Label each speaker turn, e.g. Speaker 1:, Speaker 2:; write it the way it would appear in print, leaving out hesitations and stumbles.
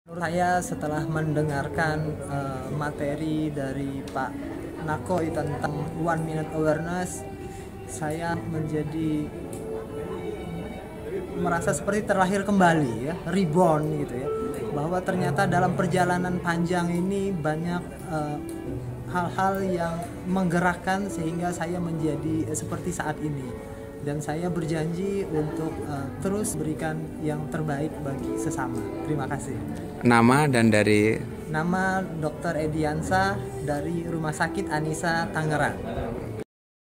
Speaker 1: Menurut saya setelah mendengarkan materi dari Pak Nakoi tentang 1 minute awareness, saya menjadi merasa seperti terlahir kembali ya, reborn gitu ya. Bahwa ternyata dalam perjalanan panjang ini banyak hal-hal yang menggerakkan sehingga saya menjadi seperti saat ini. Dan saya berjanji untuk terus berikan yang terbaik bagi sesama. Terima kasih.
Speaker 2: Nama dan dari
Speaker 1: Nama Dr. Ediansa dari Rumah Sakit Anisa Tangerang.